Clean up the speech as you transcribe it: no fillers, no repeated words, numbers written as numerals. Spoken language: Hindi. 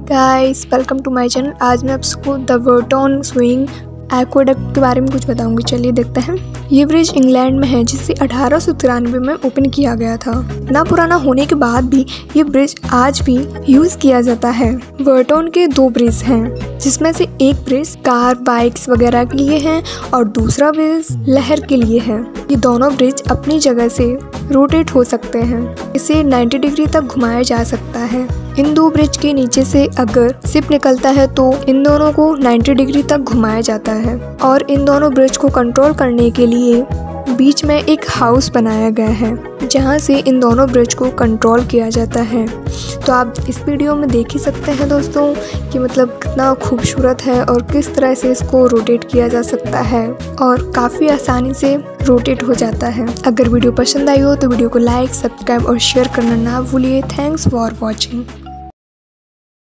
Guys welcome to my channel. आज मैं आपको द बर्टन स्विंग एक्वेडक्ट के बारे में कुछ बताऊंगी। चलिए देखते हैं। ये ब्रिज इंग्लैंड में है जिसे 1893 में ओपन किया गया था। इतना पुराना होने के बाद भी ये ब्रिज आज भी यूज किया जाता है। बर्टन के 2 ब्रिज हैं जिसमें से एक ब्रिज कार बाइक्स वगैरह के लिए है और दूसरा ब्रिज लहर के लिए है। ये दोनों ब्रिज अपनी जगह से रोटेट हो सकते हैं। इसे 90 डिग्री तक घुमाया जा सकता है। इन 2 ब्रिज के नीचे से अगर शिप निकलता है तो इन दोनों को 90 डिग्री तक घुमाया जाता है और इन दोनों ब्रिज को कंट्रोल करने के लिए बीच में एक हाउस बनाया गया है जहां से इन दोनों ब्रिज को कंट्रोल किया जाता है। तो आप इस वीडियो में देख ही सकते हैं दोस्तों कि मतलब कितना खूबसूरत है और किस तरह से इसको रोटेट किया जा सकता है और काफ़ी आसानी से रोटेट हो जाता है। अगर वीडियो पसंद आई हो तो वीडियो को लाइक, सब्सक्राइब और शेयर करना ना भूलिए। Thanks for watching.